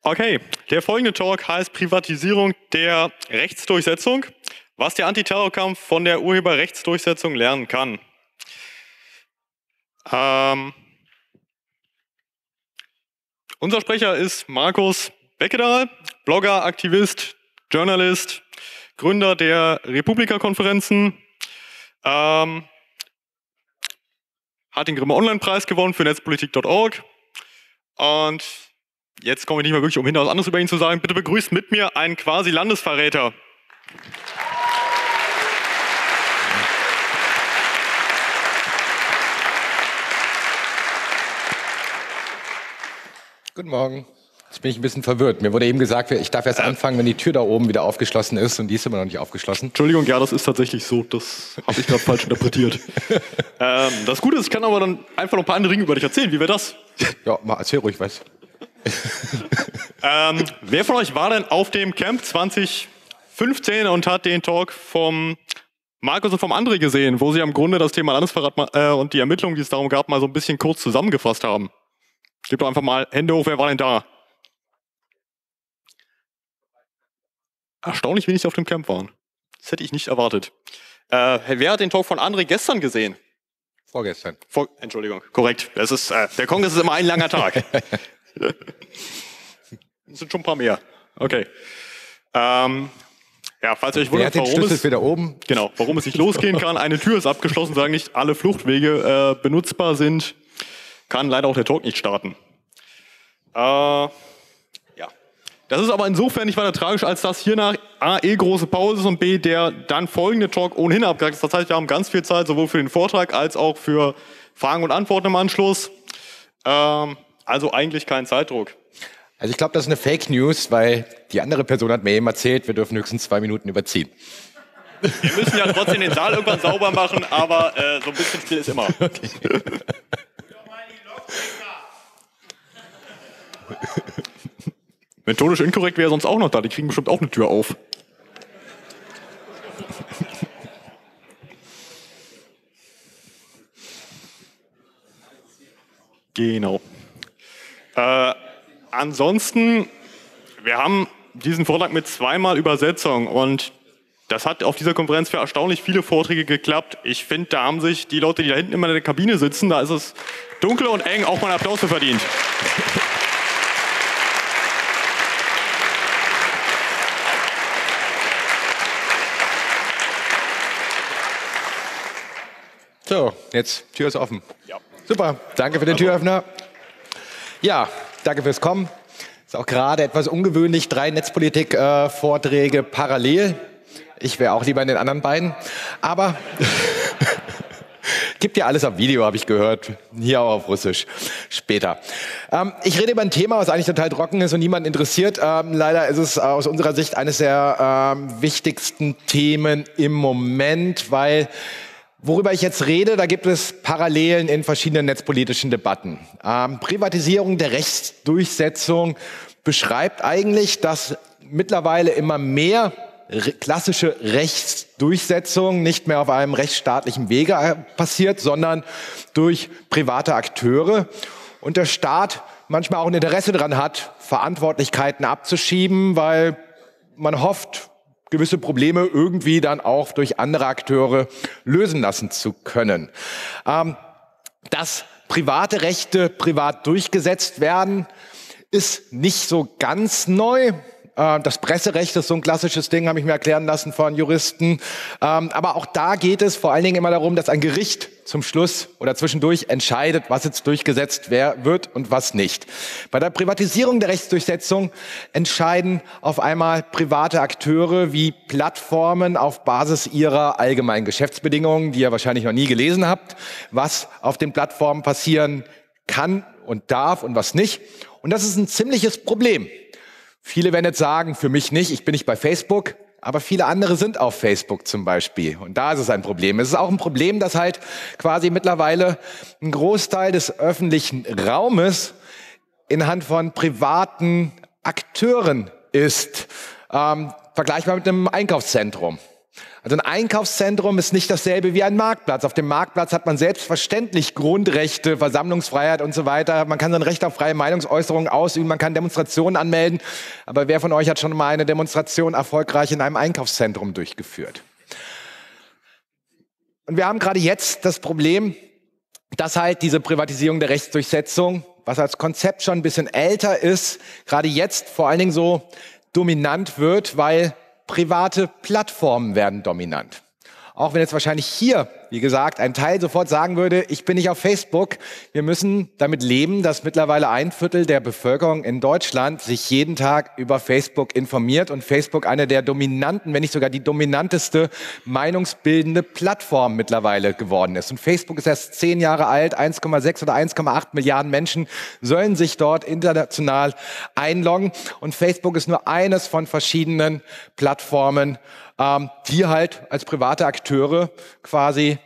Okay, der folgende Talk heißt Privatisierung der Rechtsdurchsetzung, was der Antiterrorkampf von der Urheberrechtsdurchsetzung lernen kann. Unser Sprecher ist Markus Beckedahl, Blogger, Aktivist, Journalist, Gründer der Republika-Konferenzen, hat den Grimme-Online-Preis gewonnen für netzpolitik.org und jetzt komme ich nicht mehr wirklich umhin, was anderes über ihn zu sagen. Bitte begrüßt mit mir einen quasi Landesverräter. Guten Morgen. Jetzt bin ich ein bisschen verwirrt. Mir wurde eben gesagt, ich darf erst anfangen, wenn die Tür da oben wieder aufgeschlossen ist, und die ist immer noch nicht aufgeschlossen. Entschuldigung, ja, das ist tatsächlich so. Das habe ich gerade falsch interpretiert. Das Gute ist, ich kann aber dann einfach noch ein paar andere Dinge über dich erzählen. Wie wäre das? Ja, mal erzähl ruhig was. Wer von euch war denn auf dem Camp 2015 und hat den Talk vom Markus und vom André gesehen, wo sie im Grunde das Thema Landesverrat und die Ermittlungen, die es darum gab, mal so ein bisschen kurz zusammengefasst haben? Gebt doch einfach mal Hände hoch, wer war denn da? Erstaunlich wenig auf dem Camp waren. Das hätte ich nicht erwartet. Wer hat den Talk von André gestern gesehen? Vorgestern. Entschuldigung, korrekt. Das ist, der Kongress ist immer ein langer Tag. Das sind schon ein paar mehr. Okay. Ja, falls ihr euch wundert, warum es nicht losgehen kann. Eine Tür ist abgeschlossen, sagen nicht alle Fluchtwege benutzbar sind. Kann leider auch der Talk nicht starten. Ja. Das ist aber insofern nicht weiter tragisch, als dass hier nach A, große Pause ist und B, der dann folgende Talk ohnehin abgehakt ist. Das heißt, wir haben ganz viel Zeit, sowohl für den Vortrag als auch für Fragen und Antworten im Anschluss. Also eigentlich kein Zeitdruck. Also ich glaube, das ist eine Fake News, weil die andere Person hat mir eben erzählt, wir dürfen höchstens 2 Minuten überziehen. Wir müssen ja trotzdem den Saal irgendwann sauber machen, aber so ein bisschen still ist immer. Okay. Methodisch inkorrekt wäre sonst auch noch da. Die kriegen bestimmt auch eine Tür auf. Genau. Ansonsten, wir haben diesen Vortrag mit 2-mal Übersetzung und das hat auf dieser Konferenz für erstaunlich viele Vorträge geklappt. Ich finde, da haben sich die Leute, die da hinten immer in der Kabine sitzen, da ist es dunkel und eng, auch mal einen Applaus für verdient. So, jetzt, Tür ist offen. Ja. Super, danke für den Türöffner. Ja, danke fürs Kommen. Ist auch gerade etwas ungewöhnlich, 3 Netzpolitik-Vorträge parallel. Ich wäre auch lieber in den anderen beiden. Aber gibt ja alles auf Video, habe ich gehört. Hier auch auf Russisch. Später. Ich rede über ein Thema, was eigentlich total trocken ist und niemanden interessiert. Leider ist es aus unserer Sicht eines der wichtigsten Themen im Moment, weil worüber ich jetzt rede, da gibt es Parallelen in verschiedenen netzpolitischen Debatten. Privatisierung der Rechtsdurchsetzung beschreibt eigentlich, dass mittlerweile immer mehr klassische Rechtsdurchsetzung nicht mehr auf einem rechtsstaatlichen Wege passiert, sondern durch private Akteure. Und der Staat manchmal auch ein Interesse daran hat, Verantwortlichkeiten abzuschieben, weil man hofft, gewisse Probleme irgendwie dann auch durch andere Akteure lösen lassen zu können. Dass private Rechte privat durchgesetzt werden, ist nicht so ganz neu. Das Presserecht ist so ein klassisches Ding, habe ich mir erklären lassen von Juristen. Aber auch da geht es vor allen Dingen immer darum, dass ein Gericht zum Schluss oder zwischendurch entscheidet, was jetzt durchgesetzt wird und was nicht. Bei der Privatisierung der Rechtsdurchsetzung entscheiden auf einmal private Akteure wie Plattformen auf Basis ihrer allgemeinen Geschäftsbedingungen, die ihr wahrscheinlich noch nie gelesen habt, was auf den Plattformen passieren kann und darf und was nicht. Und das ist ein ziemliches Problem. Viele werden jetzt sagen, für mich nicht, ich bin nicht bei Facebook, aber viele andere sind auf Facebook zum Beispiel. Und da ist es ein Problem. Es ist auch ein Problem, dass halt quasi mittlerweile ein Großteil des öffentlichen Raumes in Hand von privaten Akteuren ist. Vergleichbar mit einem Einkaufszentrum. Also ein Einkaufszentrum ist nicht dasselbe wie ein Marktplatz. Auf dem Marktplatz hat man selbstverständlich Grundrechte, Versammlungsfreiheit und so weiter. Man kann sein Recht auf freie Meinungsäußerung ausüben, man kann Demonstrationen anmelden. Aber wer von euch hat schon mal eine Demonstration erfolgreich in einem Einkaufszentrum durchgeführt? Und wir haben gerade jetzt das Problem, dass halt diese Privatisierung der Rechtsdurchsetzung, was als Konzept schon ein bisschen älter ist, gerade jetzt vor allen Dingen so dominant wird, weil private Plattformen werden dominant. Auch wenn jetzt wahrscheinlich hier, wie gesagt, ein Teil sofort sagen würde, ich bin nicht auf Facebook. Wir müssen damit leben, dass mittlerweile 1/4 der Bevölkerung in Deutschland sich jeden Tag über Facebook informiert und Facebook eine der dominanten, wenn nicht sogar die dominanteste meinungsbildende Plattform mittlerweile geworden ist. Und Facebook ist erst 10 Jahre alt, 1,6 oder 1,8 Milliarden Menschen sollen sich dort international einloggen. Und Facebook ist nur eines von verschiedenen Plattformen, die halt als private Akteure quasi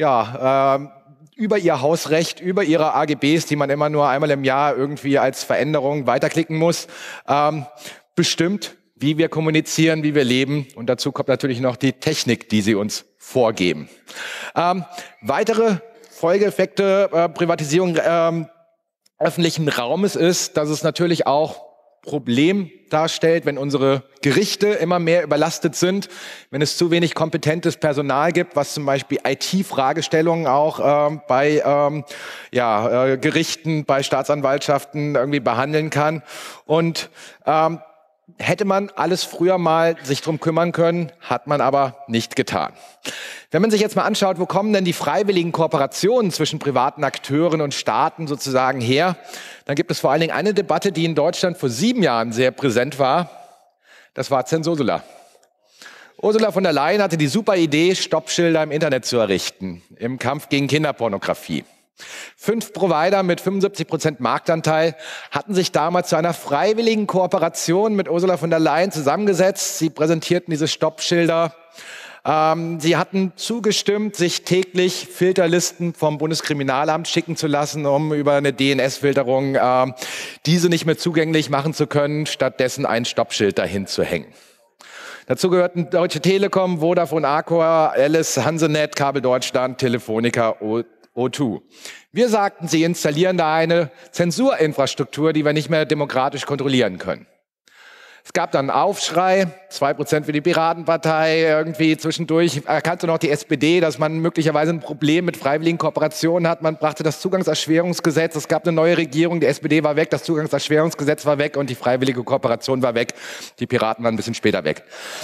über ihr Hausrecht, über ihre AGBs, die man immer nur einmal im Jahr irgendwie als Veränderung weiterklicken muss, bestimmt, wie wir kommunizieren, wie wir leben. Und dazu kommt natürlich noch die Technik, die sie uns vorgeben. Weitere Folgeeffekte Privatisierung öffentlichen Raumes ist, dass es natürlich auch Problem darstellt, wenn unsere Gerichte immer mehr überlastet sind, wenn es zu wenig kompetentes Personal gibt, was zum Beispiel IT-Fragestellungen auch bei Gerichten, bei Staatsanwaltschaften irgendwie behandeln kann. Und hätte man alles früher mal sich drum kümmern können, hat man aber nicht getan. Wenn man sich jetzt mal anschaut, wo kommen denn die freiwilligen Kooperationen zwischen privaten Akteuren und Staaten sozusagen her, dann gibt es vor allen Dingen eine Debatte, die in Deutschland vor 7 Jahren sehr präsent war. Das war Zensursula. Ursula von der Leyen hatte die super Idee, Stoppschilder im Internet zu errichten, im Kampf gegen Kinderpornografie. 5 Provider mit 75% Marktanteil hatten sich damals zu einer freiwilligen Kooperation mit Ursula von der Leyen zusammengesetzt. Sie präsentierten diese Stoppschilder. Sie hatten zugestimmt, sich täglich Filterlisten vom Bundeskriminalamt schicken zu lassen, um über eine DNS-Filterung diese nicht mehr zugänglich machen zu können, stattdessen ein Stoppschild dahin zu hängen. Dazu gehörten Deutsche Telekom, Vodafone, Accor, Alice, Hansenet, Kabel Deutschland, Telefonica, O2. Wir sagten, sie installieren da eine Zensurinfrastruktur, die wir nicht mehr demokratisch kontrollieren können. Es gab dann einen Aufschrei, 2% für die Piratenpartei, irgendwie zwischendurch erkannte noch die SPD, dass man möglicherweise ein Problem mit freiwilligen Kooperationen hat. Man brachte das Zugangserschwerungsgesetz, es gab eine neue Regierung, die SPD war weg, das Zugangserschwerungsgesetz war weg und die freiwillige Kooperation war weg. Die Piraten waren ein bisschen später weg.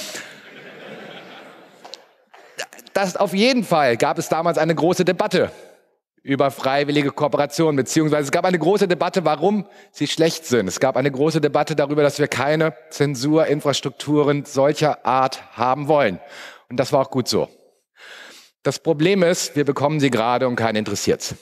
Auf jeden Fall gab es damals eine große Debatte über freiwillige Kooperation, beziehungsweise es gab eine große Debatte, warum sie schlecht sind. Es gab eine große Debatte darüber, dass wir keine Zensurinfrastrukturen solcher Art haben wollen. Und das war auch gut so. Das Problem ist, wir bekommen sie gerade und keinen interessiert's.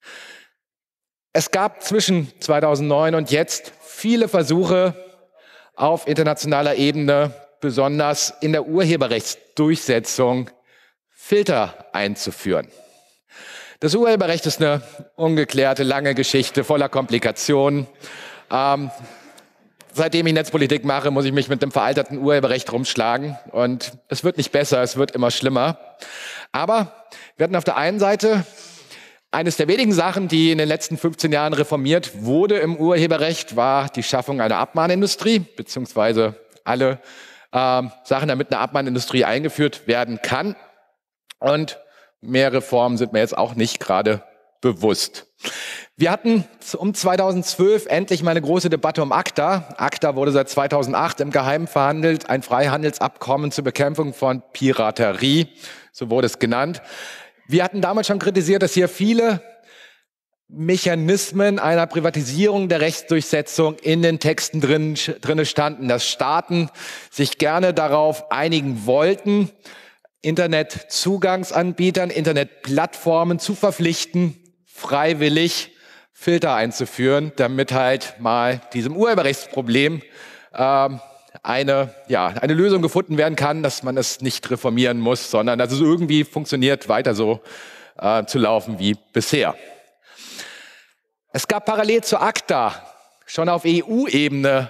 Es gab zwischen 2009 und jetzt viele Versuche auf internationaler Ebene, besonders in der Urheberrechtsdurchsetzung, Filter einzuführen. Das Urheberrecht ist eine ungeklärte, lange Geschichte voller Komplikationen. Seitdem ich Netzpolitik mache, muss ich mich mit dem veralterten Urheberrecht rumschlagen. Und es wird nicht besser, es wird immer schlimmer. Aber wir hatten auf der einen Seite eines der wenigen Sachen, die in den letzten 15 Jahren reformiert wurde im Urheberrecht, war die Schaffung einer Abmahnindustrie, beziehungsweise alle Sachen, damit eine Abmahnindustrie eingeführt werden kann. Und mehr Reformen sind mir jetzt auch nicht gerade bewusst. Wir hatten um 2012 endlich mal eine große Debatte um ACTA. ACTA wurde seit 2008 im Geheimen verhandelt, ein Freihandelsabkommen zur Bekämpfung von Piraterie, so wurde es genannt. Wir hatten damals schon kritisiert, dass hier viele Mechanismen einer Privatisierung der Rechtsdurchsetzung in den Texten drinne standen, dass Staaten sich gerne darauf einigen wollten, Internetzugangsanbietern, Internetplattformen zu verpflichten, freiwillig Filter einzuführen, damit halt mal diesem Urheberrechtsproblem eine Lösung gefunden werden kann, dass man es nicht reformieren muss, sondern dass es irgendwie funktioniert, weiter so zu laufen wie bisher. Es gab parallel zu ACTA schon auf EU-Ebene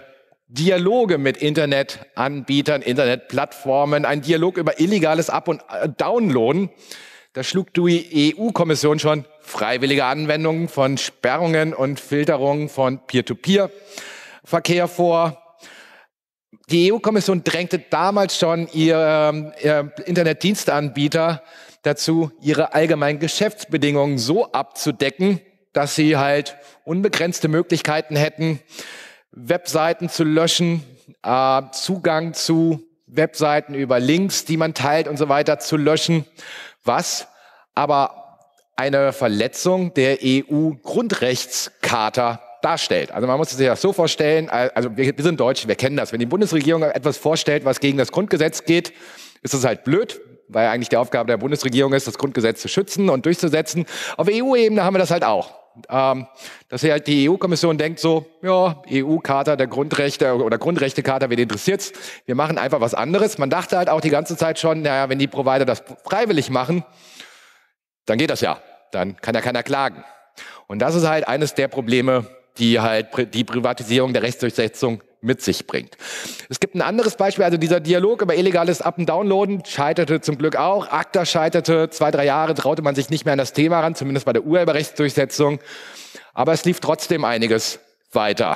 Dialoge mit Internetanbietern, Internetplattformen, ein Dialog über illegales Up- und Downloaden. Da schlug die EU-Kommission schon freiwillige Anwendungen von Sperrungen und Filterungen von Peer-to-Peer-Verkehr vor. Die EU-Kommission drängte damals schon ihr Internetdiensteanbieter dazu, ihre allgemeinen Geschäftsbedingungen so abzudecken, dass sie halt unbegrenzte Möglichkeiten hätten, Webseiten zu löschen, Zugang zu Webseiten über Links, die man teilt und so weiter zu löschen, was aber eine Verletzung der EU-Grundrechtscharta darstellt. Also man muss sich das so vorstellen, also wir sind Deutsche, wir kennen das. Wenn die Bundesregierung etwas vorstellt, was gegen das Grundgesetz geht, ist das halt blöd, weil eigentlich die Aufgabe der Bundesregierung ist, das Grundgesetz zu schützen und durchzusetzen. Auf EU-Ebene haben wir das halt auch. Dass halt die EU-Kommission denkt so, ja, EU-Charta der Grundrechte oder Grundrechtecharta, wen interessiert's? Wir machen einfach was anderes. Man dachte halt auch die ganze Zeit schon, naja, wenn die Provider das freiwillig machen, dann geht das ja. Dann kann ja keiner klagen. Und das ist halt eines der Probleme, die halt die Privatisierung der Rechtsdurchsetzung mit sich bringt. Es gibt ein anderes Beispiel, also dieser Dialog über illegales Up- und Downloaden scheiterte zum Glück auch. ACTA scheiterte, 2-3 Jahre traute man sich nicht mehr an das Thema ran, zumindest bei der Urheberrechtsdurchsetzung. Aber es lief trotzdem einiges weiter.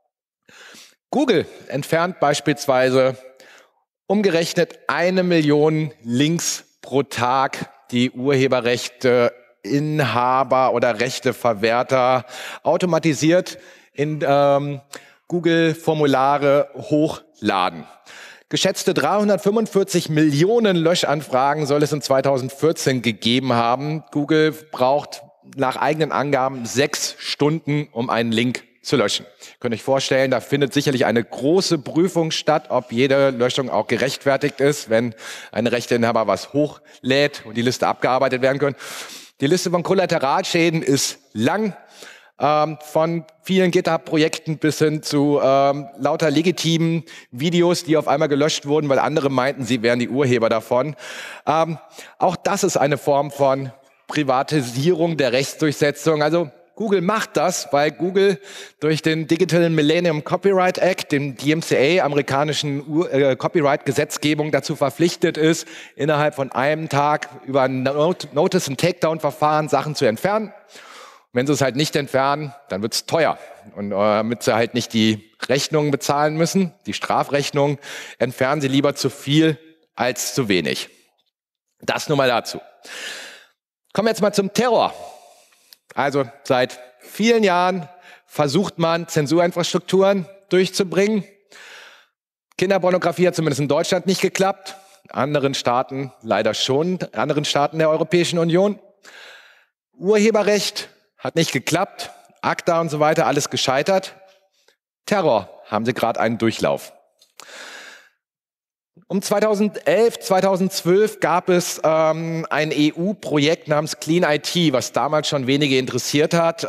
Google entfernt beispielsweise umgerechnet 1 Million Links pro Tag, die Urheberrechte Inhaber oder Rechteverwerter automatisiert in Google-Formulare hochladen. Geschätzte 345 Millionen Löschanfragen soll es in 2014 gegeben haben. Google braucht nach eigenen Angaben 6 Stunden, um einen Link zu löschen. Ihr könnt euch vorstellen, da findet sicherlich eine große Prüfung statt, ob jede Löschung auch gerechtfertigt ist, wenn ein Rechteinhaber was hochlädt und die Liste abgearbeitet werden kann. Die Liste von Kollateralschäden ist lang. Von vielen GitHub-Projekten bis hin zu lauter legitimen Videos, die auf einmal gelöscht wurden, weil andere meinten, sie wären die Urheber davon. Auch das ist eine Form von Privatisierung der Rechtsdurchsetzung. Also Google macht das, weil Google durch den Digital Millennium Copyright Act, dem DMCA, amerikanischen Copyright-Gesetzgebung, dazu verpflichtet ist, innerhalb von einem Tag über ein Notice- und Takedown-Verfahren Sachen zu entfernen. Wenn sie es halt nicht entfernen, dann wird es teuer. Und damit sie halt nicht die Rechnungen bezahlen müssen, die Strafrechnungen, entfernen sie lieber zu viel als zu wenig. Das nur mal dazu. Kommen wir jetzt mal zum Terror. Also seit vielen Jahren versucht man, Zensurinfrastrukturen durchzubringen. Kinderpornografie hat zumindest in Deutschland nicht geklappt. In anderen Staaten leider schon, in anderen Staaten der Europäischen Union. Urheberrecht hat nicht geklappt, ACTA und so weiter, alles gescheitert. Terror haben sie gerade einen Durchlauf. Um 2011, 2012 gab es ein EU-Projekt namens Clean IT, was damals schon wenige interessiert hat.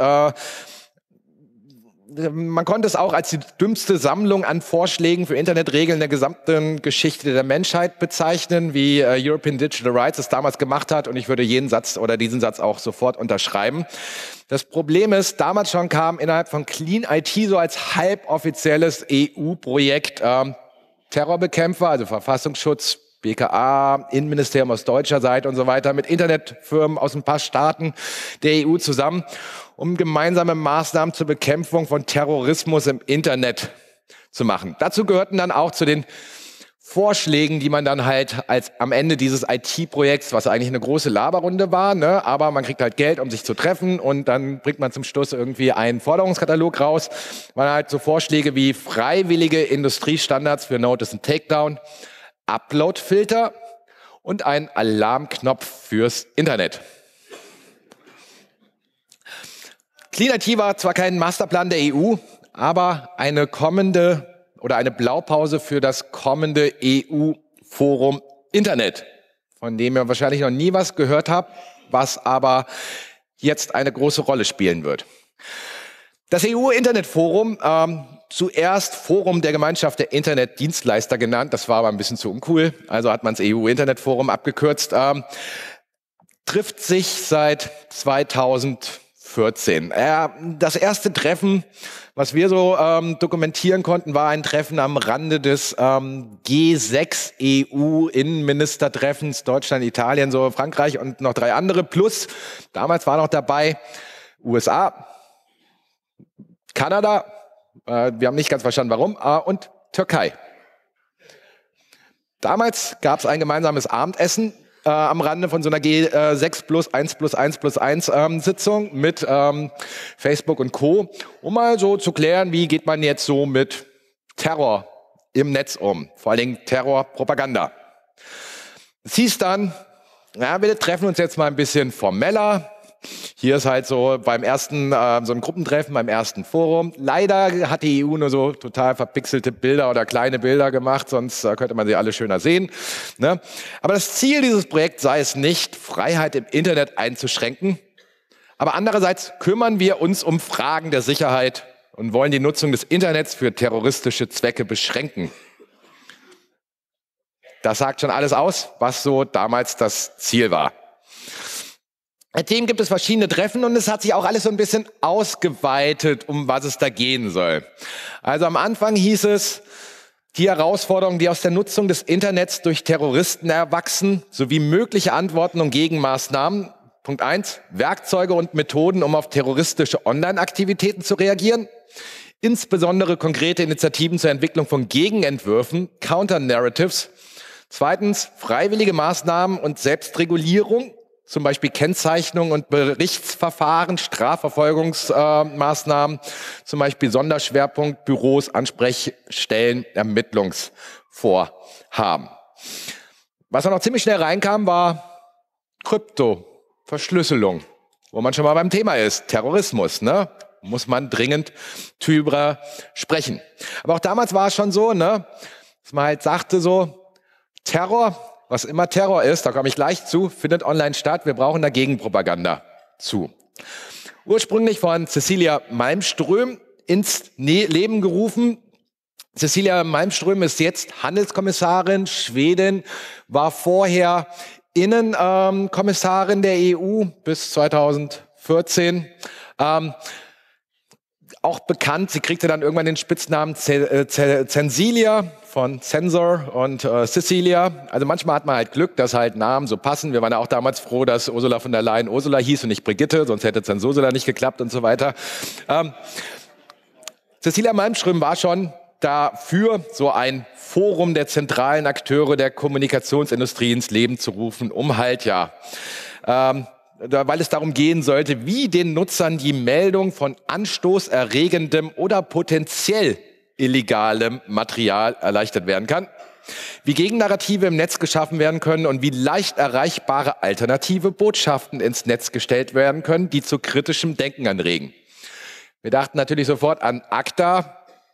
Man konnte es auch als die dümmste Sammlung an Vorschlägen für Internetregeln der gesamten Geschichte der Menschheit bezeichnen, wie European Digital Rights es damals gemacht hat. Und ich würde jeden Satz oder diesen Satz auch sofort unterschreiben. Das Problem ist, damals schon kam innerhalb von Clean IT so als halboffizielles EU-Projekt Terrorbekämpfer, also Verfassungsschutz, BKA, Innenministerium aus deutscher Seite und so weiter, mit Internetfirmen aus ein paar Staaten der EU zusammen, um gemeinsame Maßnahmen zur Bekämpfung von Terrorismus im Internet zu machen. Dazu gehörten dann auch zu den Vorschlägen, die man dann halt als am Ende dieses IT-Projekts, was eigentlich eine große Laberrunde war, ne, aber man kriegt halt Geld, um sich zu treffen und dann bringt man zum Schluss irgendwie einen Forderungskatalog raus, waren halt so Vorschläge wie freiwillige Industriestandards für Notice und Takedown, Upload-Filter und ein Alarmknopf fürs Internet. Clean IT war zwar kein Masterplan der EU, aber eine kommende oder eine Blaupause für das kommende EU-Forum Internet, von dem ihr wahrscheinlich noch nie was gehört habt, was aber jetzt eine große Rolle spielen wird. Das EU-Internetforum, zuerst Forum der Gemeinschaft der Internetdienstleister genannt, das war aber ein bisschen zu uncool, also hat man das EU-Internetforum abgekürzt, trifft sich seit 2005 2014. Das erste Treffen, was wir so dokumentieren konnten, war ein Treffen am Rande des G6 EU-Innenministertreffens, Deutschland, Italien, so Frankreich und noch 3 andere. Plus, damals war noch dabei USA, Kanada, wir haben nicht ganz verstanden, warum, und Türkei. Damals gab es ein gemeinsames Abendessen am Rande von so einer G6 plus 1 plus 1 plus 1 Sitzung mit Facebook und Co., um mal so zu klären, wie geht man jetzt so mit Terror im Netz um, vor allen Dingen Terrorpropaganda. Es hieß dann, ja, wir treffen uns jetzt mal ein bisschen formeller. Hier ist halt so beim ersten, so ein Gruppentreffen, beim ersten Forum. Leider hat die EU nur so total verpixelte Bilder oder kleine Bilder gemacht, sonst könnte man sie alle schöner sehen. Ne? Aber das Ziel dieses Projekts sei es nicht, Freiheit im Internet einzuschränken. Aber andererseits kümmern wir uns um Fragen der Sicherheit und wollen die Nutzung des Internets für terroristische Zwecke beschränken. Das sagt schon alles aus, was so damals das Ziel war. Seitdem gibt es verschiedene Treffen und es hat sich auch alles so ein bisschen ausgeweitet, um was es da gehen soll. Also am Anfang hieß es, die Herausforderungen, die aus der Nutzung des Internets durch Terroristen erwachsen, sowie mögliche Antworten und Gegenmaßnahmen. Punkt 1, Werkzeuge und Methoden, um auf terroristische Online-Aktivitäten zu reagieren. Insbesondere konkrete Initiativen zur Entwicklung von Gegenentwürfen, Counter-Narratives. Zweitens, freiwillige Maßnahmen und Selbstregulierung. Zum Beispiel Kennzeichnung und Berichtsverfahren, Strafverfolgungsmaßnahmen, zum Beispiel Sonderschwerpunkt, Büros, Ansprechstellen, Ermittlungsvorhaben. Was dann noch ziemlich schnell reinkam, war Krypto, Verschlüsselung, wo man schon mal beim Thema ist, Terrorismus, ne? Muss man dringend drüber sprechen. Aber auch damals war es schon so, ne, dass man halt sagte so, Terror, was immer Terror ist, da komme ich gleich zu, findet online statt. Wir brauchen da Gegenpropaganda zu. Ursprünglich von Cecilia Malmström ins Leben gerufen. Cecilia Malmström ist jetzt Handelskommissarin, Schwedin, war vorher Innenkommissarin der EU bis 2014. Auch bekannt, sie kriegte dann irgendwann den Spitznamen Censilia von Censor und Cecilia. Also manchmal hat man halt Glück, dass halt Namen so passen. Wir waren ja auch damals froh, dass Ursula von der Leyen Ursula hieß und nicht Brigitte, sonst hätte Zensursula nicht geklappt und so weiter. Cecilia Malmström war schon dafür, so ein Forum der zentralen Akteure der Kommunikationsindustrie ins Leben zu rufen, um halt weil es darum gehen sollte, wie den Nutzern die Meldung von anstoßerregendem oder potenziell illegalem Material erleichtert werden kann, wie Gegennarrative im Netz geschaffen werden können und wie leicht erreichbare alternative Botschaften ins Netz gestellt werden können, die zu kritischem Denken anregen. Wir dachten natürlich sofort an ACTA,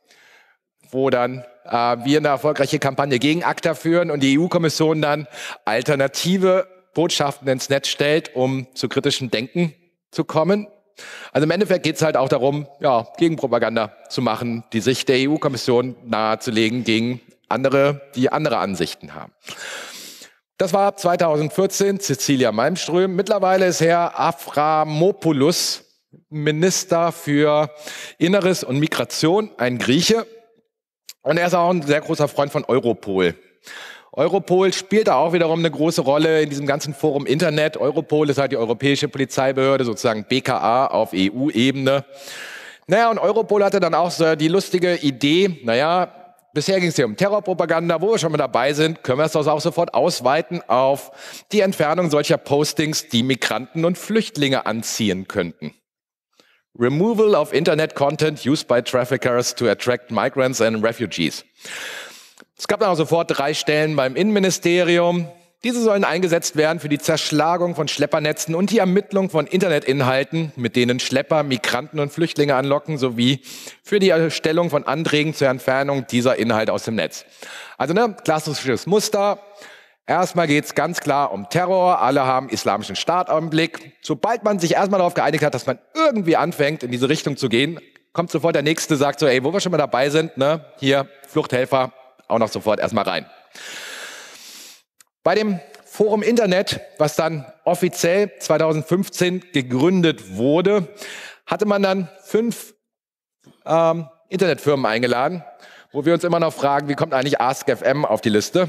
wo dann wir eine erfolgreiche Kampagne gegen ACTA führen und die EU-Kommission dann alternative Botschaften ins Netz stellt, um zu kritischem Denken zu kommen. Also im Endeffekt geht es halt auch darum, ja, Gegenpropaganda zu machen, die Sicht der EU-Kommission nahezulegen gegen andere, die andere Ansichten haben. Das war 2014 Cecilia Malmström. Mittlerweile ist Herr Avramopoulos Minister für Inneres und Migration, ein Grieche. Und er ist auch ein sehr großer Freund von Europol. Europol spielt da auch wiederum eine große Rolle in diesem ganzen Forum Internet. Europol ist halt die europäische Polizeibehörde, sozusagen BKA auf EU-Ebene. Naja, und Europol hatte dann auch so die lustige Idee, naja, bisher ging es hier um Terrorpropaganda, wo wir schon mal dabei sind, können wir es auch sofort ausweiten auf die Entfernung solcher Postings, die Migranten und Flüchtlinge anziehen könnten. Removal of Internet Content used by traffickers to attract migrants and refugees. Es gab dann auch sofort 3 Stellen beim Innenministerium. Diese sollen eingesetzt werden für die Zerschlagung von Schleppernetzen und die Ermittlung von Internetinhalten, mit denen Schlepper Migranten und Flüchtlinge anlocken, sowie für die Erstellung von Anträgen zur Entfernung dieser Inhalte aus dem Netz. Also klassisches Muster. Erstmal geht es ganz klar um Terror. Alle haben islamischen Staat im Blick. Sobald man sich erstmal darauf geeinigt hat, dass man irgendwie anfängt, in diese Richtung zu gehen, kommt sofort der Nächste, sagt so, ey, wo wir schon mal dabei sind, ne, hier, Fluchthelfer, auch noch sofort erstmal rein. Bei dem Forum Internet, was dann offiziell 2015 gegründet wurde, hatte man dann 5 Internetfirmen eingeladen, wo wir uns immer noch fragen, wie kommt eigentlich Ask.fm auf die Liste?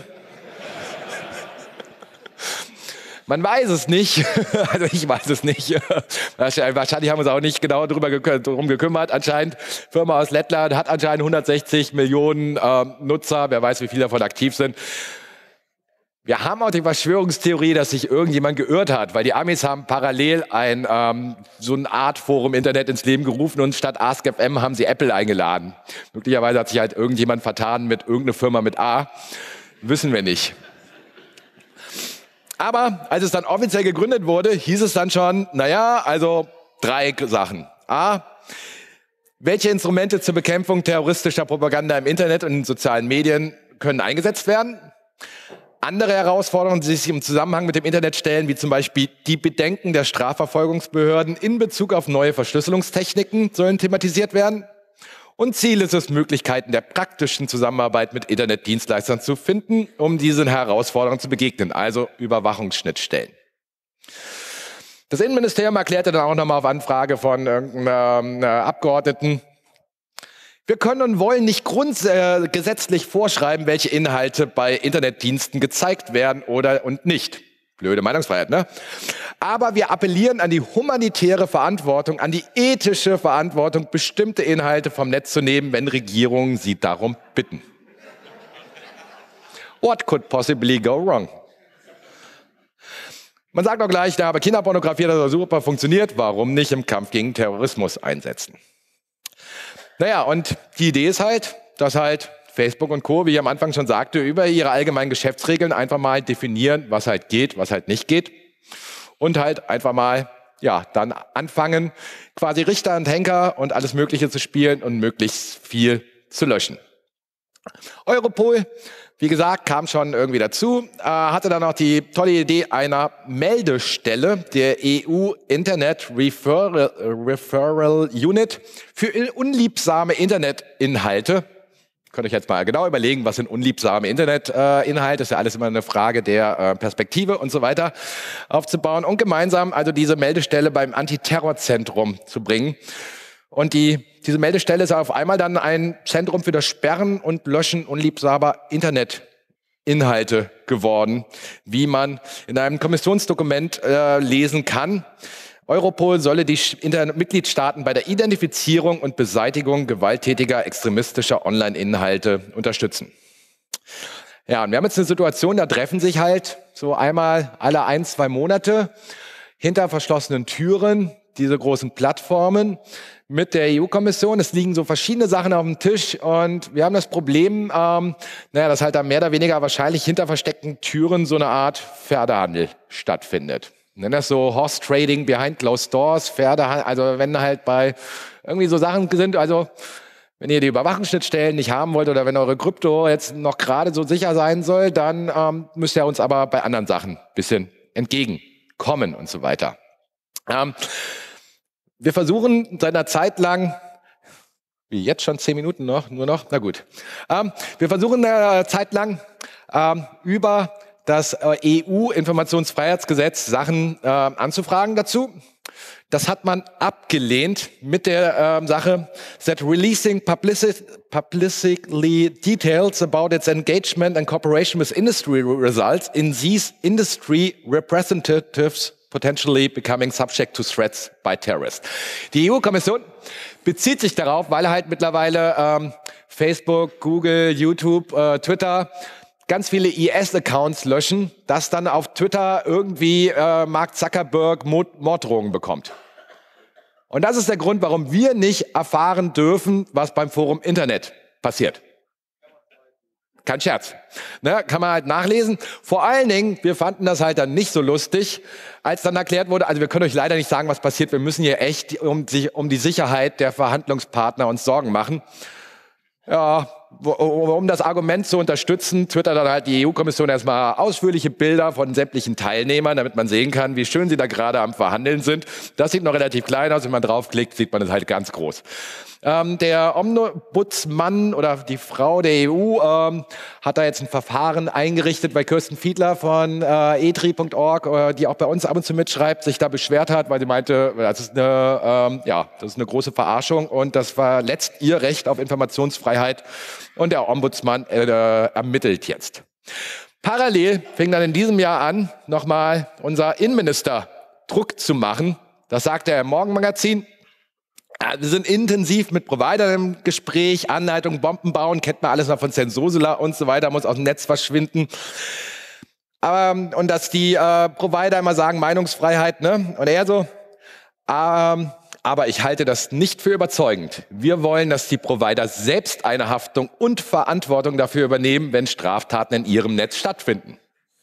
Man weiß es nicht, also ich weiß es nicht. Wahrscheinlich haben wir uns auch nicht genau darum gekümmert. Anscheinend, Firma aus Lettland hat anscheinend 160 Millionen Nutzer, wer weiß, wie viele davon aktiv sind. Wir haben auch die Verschwörungstheorie, dass sich irgendjemand geirrt hat, weil die Amis haben parallel so eine Art Forum Internet ins Leben gerufen und statt Ask.fm haben sie Apple eingeladen. Möglicherweise hat sich halt irgendjemand vertan mit irgendeiner Firma mit A. Wissen wir nicht. Aber als es dann offiziell gegründet wurde, hieß es dann schon, naja, also 3 Sachen. A, welche Instrumente zur Bekämpfung terroristischer Propaganda im Internet und in sozialen Medien können eingesetzt werden? Andere Herausforderungen, die sich im Zusammenhang mit dem Internet stellen, wie zum Beispiel die Bedenken der Strafverfolgungsbehörden in Bezug auf neue Verschlüsselungstechniken, sollen thematisiert werden. Und Ziel ist es, Möglichkeiten der praktischen Zusammenarbeit mit Internetdienstleistern zu finden, um diesen Herausforderungen zu begegnen, also Überwachungsschnittstellen. Das Innenministerium erklärte dann auch nochmal auf Anfrage von irgendeinem Abgeordneten, wir können und wollen nicht gesetzlich vorschreiben, welche Inhalte bei Internetdiensten gezeigt werden oder und nicht. Blöde Meinungsfreiheit, ne? Aber wir appellieren an die humanitäre Verantwortung, an die ethische Verantwortung, bestimmte Inhalte vom Netz zu nehmen, wenn Regierungen sie darum bitten. What could possibly go wrong? Man sagt auch gleich, aber Kinderpornografie hat also super funktioniert, warum nicht im Kampf gegen Terrorismus einsetzen? Naja, und die Idee ist halt, dass halt Facebook und Co., wie ich am Anfang schon sagte, über ihre allgemeinen Geschäftsregeln einfach mal definieren, was halt geht, was halt nicht geht. Und halt einfach mal, ja, dann anfangen, quasi Richter und Henker und alles Mögliche zu spielen und möglichst viel zu löschen. Europol, wie gesagt, kam schon irgendwie dazu, hatte dann auch die tolle Idee einer Meldestelle, der EU Internet Referral Unit, für unliebsame Internetinhalte. Könnt ihr euch jetzt mal genau überlegen, was sind unliebsame Internetinhalte, ist ja alles immer eine Frage der Perspektive und so weiter, aufzubauen und gemeinsam also diese Meldestelle beim Antiterrorzentrum zu bringen. Und diese Meldestelle ist auf einmal dann ein Zentrum für das Sperren und Löschen unliebsamer Internetinhalte geworden, wie man in einem Kommissionsdokument lesen kann. Europol solle die Mitgliedstaaten bei der Identifizierung und Beseitigung gewalttätiger extremistischer Online-Inhalte unterstützen. Ja, und wir haben jetzt eine Situation, da treffen sich halt so einmal alle 1-2 Monate hinter verschlossenen Türen diese großen Plattformen mit der EU-Kommission. Es liegen so verschiedene Sachen auf dem Tisch und wir haben das Problem, dass halt da mehr oder weniger wahrscheinlich hinter versteckten Türen so eine Art Pferdehandel stattfindet. Nennen das so Horse Trading behind closed doors, Pferdehandel, also wenn halt bei irgendwie so Sachen sind, also wenn ihr die Überwachungsschnittstellen nicht haben wollt oder wenn eure Krypto jetzt noch gerade so sicher sein soll, dann müsst ihr uns aber bei anderen Sachen ein bisschen entgegenkommen und so weiter. Wir versuchen seit einer Zeit lang, wie jetzt schon 10 Minuten noch, nur noch, na gut. Wir versuchen eine Zeit lang über das EU-Informationsfreiheitsgesetz Sachen anzufragen dazu. Das hat man abgelehnt mit der Sache that releasing publicly details about its engagement and cooperation with industry results in these industry representatives potentially becoming subject to threats by terrorists. Die EU-Kommission bezieht sich darauf, weil halt mittlerweile Facebook, Google, YouTube, Twitter ganz viele IS-Accounts löschen, dass dann auf Twitter irgendwie Mark Zuckerberg Morddrohungen bekommt. Und das ist der Grund, warum wir nicht erfahren dürfen, was beim Forum Internet passiert. Kein Scherz. Ne, kann man halt nachlesen. Vor allen Dingen, wir fanden das halt dann nicht so lustig, als dann erklärt wurde, also wir können euch leider nicht sagen, was passiert. Wir müssen hier echt um die Sicherheit der Verhandlungspartner uns Sorgen machen. Ja, um das Argument zu unterstützen, twittert dann halt die EU-Kommission erstmal ausführliche Bilder von sämtlichen Teilnehmern, damit man sehen kann, wie schön sie da gerade am Verhandeln sind. Das sieht noch relativ klein aus, wenn man draufklickt, sieht man es halt ganz groß. Der Ombudsmann oder die Frau der EU hat da jetzt ein Verfahren eingerichtet, weil Kirsten Fiedler von etri.org, die auch bei uns ab und zu mitschreibt, sich da beschwert hat, weil sie meinte, das ist eine große Verarschung und das verletzt ihr Recht auf Informationsfreiheit. Und der Ombudsmann ermittelt jetzt. Parallel fing dann in diesem Jahr an, nochmal unser Innenminister Druck zu machen. Das sagt er im Morgenmagazin. Wir sind intensiv mit Providern im Gespräch, Anleitung, Bomben bauen, kennt man alles noch von Censosula und so weiter, muss aus dem Netz verschwinden. Und dass die Provider immer sagen, Meinungsfreiheit, ne? Und er so, aber ich halte das nicht für überzeugend. Wir wollen, dass die Provider selbst eine Haftung und Verantwortung dafür übernehmen, wenn Straftaten in ihrem Netz stattfinden.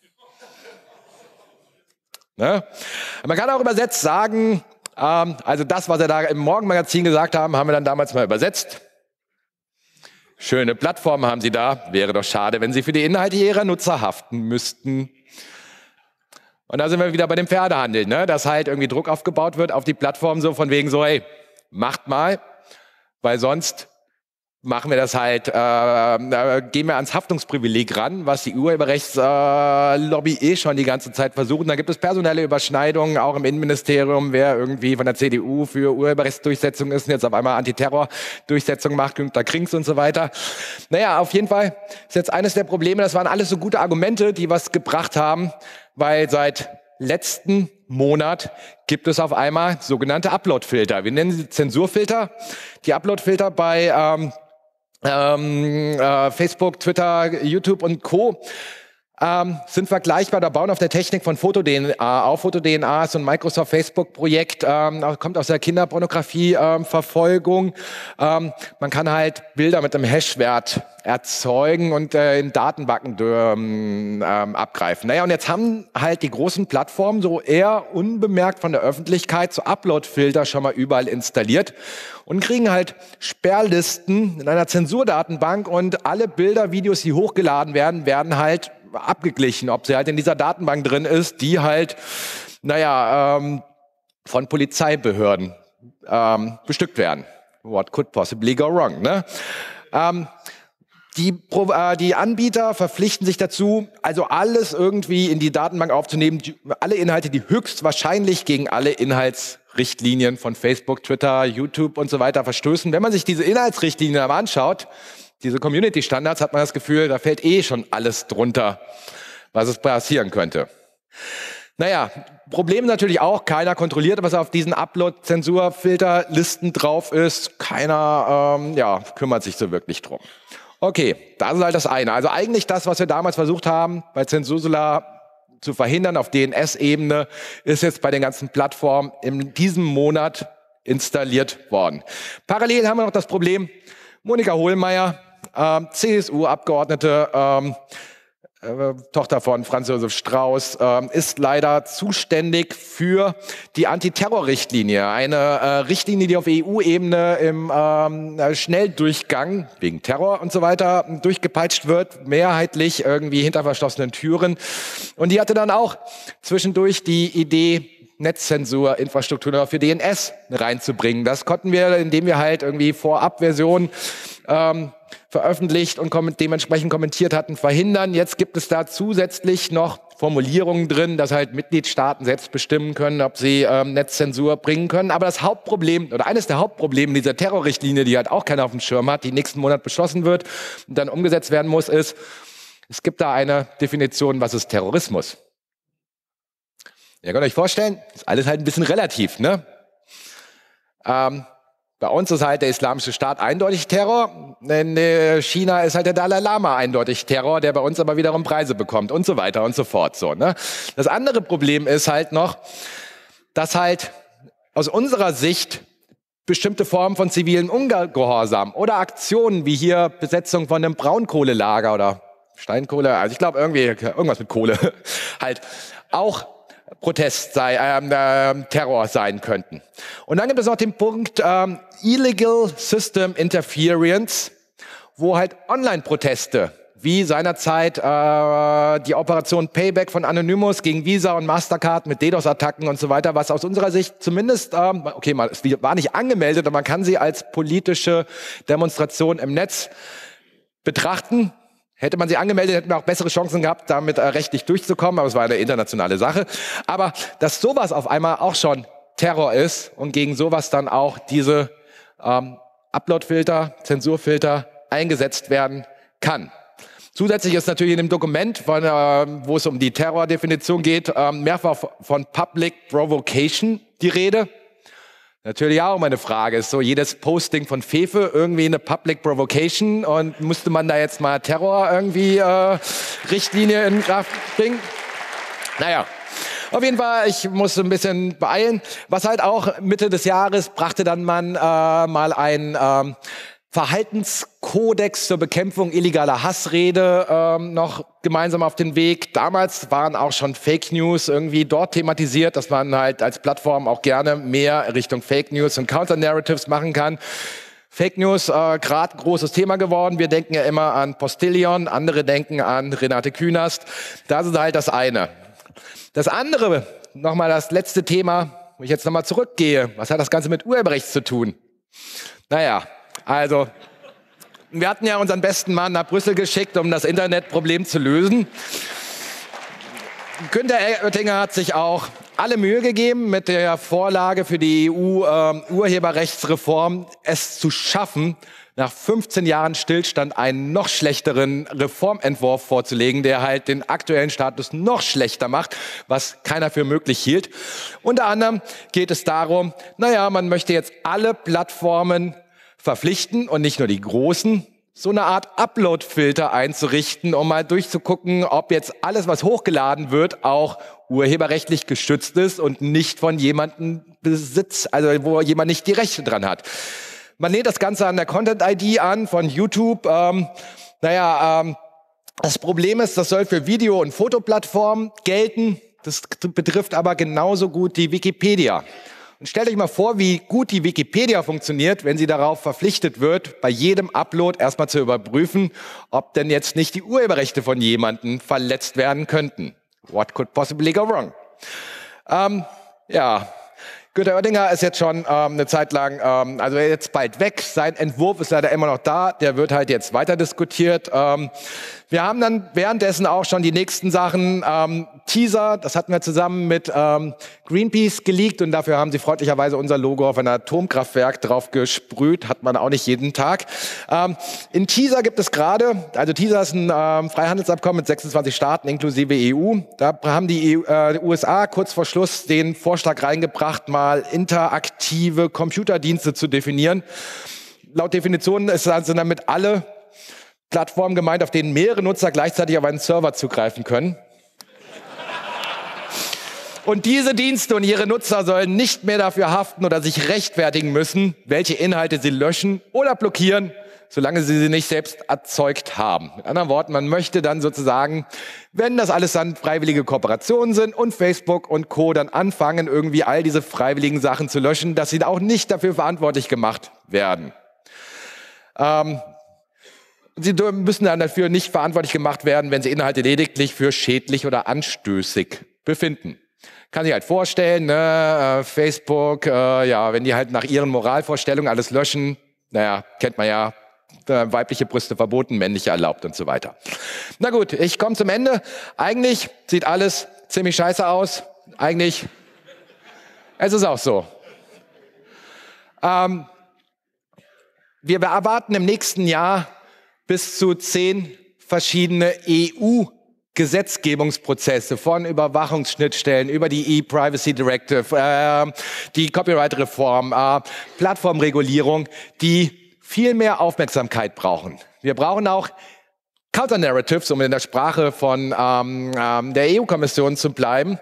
Ne? Man kann auch übersetzt sagen, also das, was er da im Morgenmagazin gesagt haben, haben wir dann damals mal übersetzt. Schöne Plattformen haben sie da. Wäre doch schade, wenn sie für die Inhalte ihrer Nutzer haften müssten. Und da sind wir wieder bei dem Pferdehandel, ne? Dass halt irgendwie Druck aufgebaut wird auf die Plattform so von wegen so, hey, macht mal, weil sonst machen wir das halt, gehen wir ans Haftungsprivileg ran, was die Urheberrechtslobby schon die ganze Zeit versucht. Da gibt es personelle Überschneidungen, auch im Innenministerium, wer irgendwie von der CDU für Urheberrechtsdurchsetzung ist und jetzt auf einmal Antiterror-Durchsetzung macht, Günter Krings und so weiter. Naja, auf jeden Fall ist jetzt eines der Probleme, das waren alles so gute Argumente, die was gebracht haben, weil seit letzten Monat gibt es auf einmal sogenannte Upload-Filter. Wir nennen sie Zensurfilter. Die Upload-Filter bei Facebook, Twitter, YouTube und Co. Sind vergleichbar, da bauen auf der Technik von Foto-DNA auf. Foto-DNA ist so ein Microsoft-Facebook-Projekt, kommt aus der Kinderpornografie-Verfolgung. Man kann halt Bilder mit einem Hash-Wert erzeugen und in Datenbanken abgreifen. Naja, und jetzt haben halt die großen Plattformen so eher unbemerkt von der Öffentlichkeit so Upload-Filter schon mal überall installiert und kriegen halt Sperrlisten in einer Zensurdatenbank und alle Bilder, Videos, die hochgeladen werden, werden halt abgeglichen, ob sie halt in dieser Datenbank drin ist, die halt, von Polizeibehörden bestückt werden. What could possibly go wrong, ne? Die Anbieter verpflichten sich dazu, also alles irgendwie in die Datenbank aufzunehmen, alle Inhalte, die höchstwahrscheinlich gegen alle Inhaltsrichtlinien von Facebook, Twitter, YouTube und so weiter verstößen. Wenn man sich diese Inhaltsrichtlinien aber anschaut, diese Community-Standards, hat man das Gefühl, da fällt schon alles drunter, was es passieren könnte. Naja, Problem natürlich auch, keiner kontrolliert, was auf diesen Upload-Zensurfilterlisten drauf ist. Keiner kümmert sich so wirklich drum. Okay, das ist halt das eine. Also eigentlich das, was wir damals versucht haben, bei Zensusula zu verhindern auf DNS-Ebene, ist jetzt bei den ganzen Plattformen in diesem Monat installiert worden. Parallel haben wir noch das Problem, Monika Hohlmeier, CSU-Abgeordnete, Tochter von Franz Josef Strauß, ist leider zuständig für die Antiterror-Richtlinie. Eine Richtlinie, die auf EU-Ebene im Schnelldurchgang wegen Terror und so weiter durchgepeitscht wird, mehrheitlich irgendwie hinter verschlossenen Türen. Und die hatte dann auch zwischendurch die Idee, Netzzensur-Infrastruktur für DNS reinzubringen. Das konnten wir, indem wir halt irgendwie Vorabversionen veröffentlicht und dementsprechend kommentiert hatten, verhindern. Jetzt gibt es da zusätzlich noch Formulierungen drin, dass halt Mitgliedstaaten selbst bestimmen können, ob sie Netzzensur bringen können. Aber das Hauptproblem oder eines der Hauptprobleme dieser Terrorrichtlinie, die halt auch keiner auf dem Schirm hat, die nächsten Monat beschlossen wird und dann umgesetzt werden muss, ist, es gibt da eine Definition, was ist Terrorismus? Ihr könnt euch vorstellen, ist alles halt ein bisschen relativ, ne? Bei uns ist halt der Islamische Staat eindeutig Terror. In China ist halt der Dalai Lama eindeutig Terror, der bei uns aber wiederum Preise bekommt und so weiter und so fort. So, ne? Das andere Problem ist halt noch, dass halt aus unserer Sicht bestimmte Formen von zivilen Ungehorsam oder Aktionen wie hier Besetzung von einem Braunkohlelager oder Steinkohle, also ich glaube irgendwas mit Kohle, halt auch Protest Terror sein könnten. Und dann gibt es noch den Punkt Illegal System Interference wo halt Online-Proteste, wie seinerzeit die Operation Payback von Anonymous gegen Visa und Mastercard mit DDoS-Attacken und so weiter, was aus unserer Sicht zumindest, okay, es war nicht angemeldet, aber man kann sie als politische Demonstration im Netz betrachten. Hätte man sie angemeldet, hätten wir auch bessere Chancen gehabt, damit rechtlich durchzukommen, aber es war eine internationale Sache. Aber dass sowas auf einmal auch schon Terror ist und gegen sowas dann auch diese Uploadfilter, Zensurfilter eingesetzt werden kann. Zusätzlich ist natürlich in dem Dokument, wo es um die Terrordefinition geht, mehrfach von Public Provocation die Rede. Natürlich auch meine Frage, ist so jedes Posting von Fefe irgendwie eine Public Provocation und musste man da jetzt mal Terror irgendwie Richtlinie in Kraft bringen? Naja, auf jeden Fall, ich muss ein bisschen beeilen. Was halt auch Mitte des Jahres brachte dann man mal ein Verhaltenskodex zur Bekämpfung illegaler Hassrede noch gemeinsam auf den Weg. Damals waren auch schon Fake News irgendwie dort thematisiert, dass man halt als Plattform auch gerne mehr Richtung Fake News und Counter-Narratives machen kann. Fake News, gerade großes Thema geworden. Wir denken ja immer an Postillion, andere denken an Renate Künast. Das ist halt das eine. Das andere, nochmal das letzte Thema, wo ich jetzt nochmal zurückgehe. Was hat das Ganze mit Urheberrecht zu tun? Naja, also, wir hatten ja unseren besten Mann nach Brüssel geschickt, um das Internetproblem zu lösen. Günther Oettinger hat sich auch alle Mühe gegeben, mit der Vorlage für die EU-Urheberrechtsreform es zu schaffen, nach 15 Jahren Stillstand einen noch schlechteren Reformentwurf vorzulegen, der halt den aktuellen Status noch schlechter macht, was keiner für möglich hielt. Unter anderem geht es darum, naja, man möchte jetzt alle Plattformen verpflichten und nicht nur die großen, so eine Art Upload-Filter einzurichten, um mal durchzugucken, ob jetzt alles, was hochgeladen wird, auch urheberrechtlich geschützt ist und nicht von jemandem besitzt, also wo jemand nicht die Rechte dran hat. Man lehnt das Ganze an der Content-ID an von YouTube. Das Problem ist, das soll für Video- und Fotoplattformen gelten. Das betrifft aber genauso gut die Wikipedia. Und stellt euch mal vor, wie gut die Wikipedia funktioniert, wenn sie darauf verpflichtet wird, bei jedem Upload erstmal zu überprüfen, ob denn jetzt nicht die Urheberrechte von jemandem verletzt werden könnten. What could possibly go wrong? Günther Oettinger ist jetzt schon eine Zeit lang, also jetzt bald weg. Sein Entwurf ist leider immer noch da. Der wird halt jetzt weiter diskutiert. Wir haben dann währenddessen auch schon die nächsten Sachen. Teaser, das hatten wir zusammen mit Greenpeace geleakt und dafür haben sie freundlicherweise unser Logo auf ein Atomkraftwerk drauf gesprüht. Hat man auch nicht jeden Tag. In Teaser gibt es gerade, also Teaser ist ein Freihandelsabkommen mit 26 Staaten inklusive EU. Da haben die USA kurz vor Schluss den Vorschlag reingebracht, mal interaktive Computerdienste zu definieren. Laut Definition sind damit alle Plattformen gemeint, auf denen mehrere Nutzer gleichzeitig auf einen Server zugreifen können. Und diese Dienste und ihre Nutzer sollen nicht mehr dafür haften oder sich rechtfertigen müssen, welche Inhalte sie löschen oder blockieren, solange sie nicht selbst erzeugt haben. Mit anderen Worten, man möchte dann sozusagen, wenn das alles dann freiwillige Kooperationen sind und Facebook und Co. dann anfangen, irgendwie all diese freiwilligen Sachen zu löschen, dass sie auch nicht dafür verantwortlich gemacht werden. Sie müssen dann dafür nicht verantwortlich gemacht werden, wenn sie Inhalte lediglich für schädlich oder anstößig befinden. Kann sich halt vorstellen, ne, Facebook, wenn die halt nach ihren Moralvorstellungen alles löschen, naja, kennt man ja, weibliche Brüste verboten, männliche erlaubt und so weiter. Na gut, ich komme zum Ende. Eigentlich sieht alles ziemlich scheiße aus. Eigentlich, es ist auch so. Wir erwarten im nächsten Jahr bis zu 10 verschiedene EU-Gesetzgebungsprozesse von Überwachungsschnittstellen über die E-Privacy Directive, die Copyright-Reform, Plattformregulierung, die viel mehr Aufmerksamkeit brauchen. Wir brauchen auch Counter-Narratives, um in der Sprache von der EU-Kommission zu bleiben,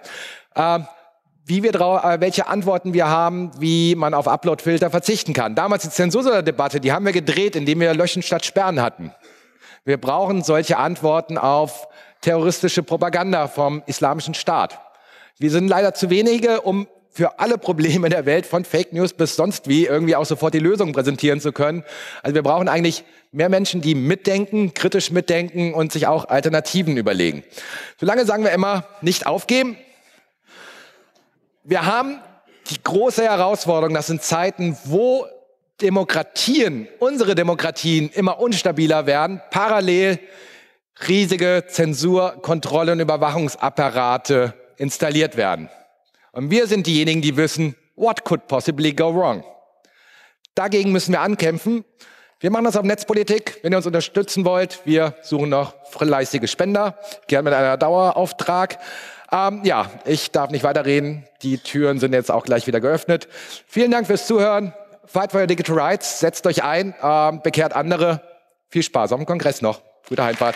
welche Antworten wir haben, wie man auf Upload-Filter verzichten kann. Damals die Zensurdebatte, die haben wir gedreht, indem wir Löschen statt Sperren hatten. Wir brauchen solche Antworten auf terroristische Propaganda vom Islamischen Staat. Wir sind leider zu wenige, um für alle Probleme der Welt, von Fake News bis sonst wie, irgendwie auch sofort die Lösung präsentieren zu können. Also wir brauchen eigentlich mehr Menschen, die mitdenken, kritisch mitdenken und sich auch Alternativen überlegen. Solange sagen wir immer, nicht aufgeben. Wir haben die große Herausforderung, das sind Zeiten, wo Demokratien, unsere Demokratien, immer unstabiler werden, parallel riesige Zensur-, Kontrolle- und Überwachungsapparate installiert werden. Und wir sind diejenigen, die wissen, what could possibly go wrong? Dagegen müssen wir ankämpfen. Wir machen das auf Netzpolitik. Wenn ihr uns unterstützen wollt, wir suchen noch fleißige Spender, gerne mit einem Dauerauftrag. Ja, ich darf nicht weiterreden. Die Türen sind jetzt auch gleich wieder geöffnet. Vielen Dank fürs Zuhören. Fight for your digital rights. Setzt euch ein, bekehrt andere. Viel Spaß auf dem Kongress noch. Gute Heimfahrt.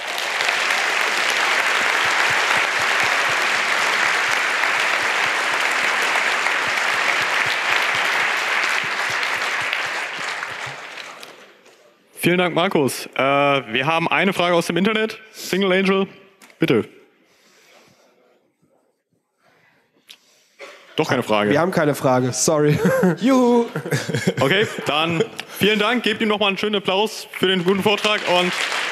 Vielen Dank, Markus. Wir haben eine Frage aus dem Internet. Single Angel, bitte. Doch keine Frage. Wir haben keine Frage, sorry. Juhu. Okay, dann vielen Dank. Gebt ihm nochmal einen schönen Applaus für den guten Vortrag und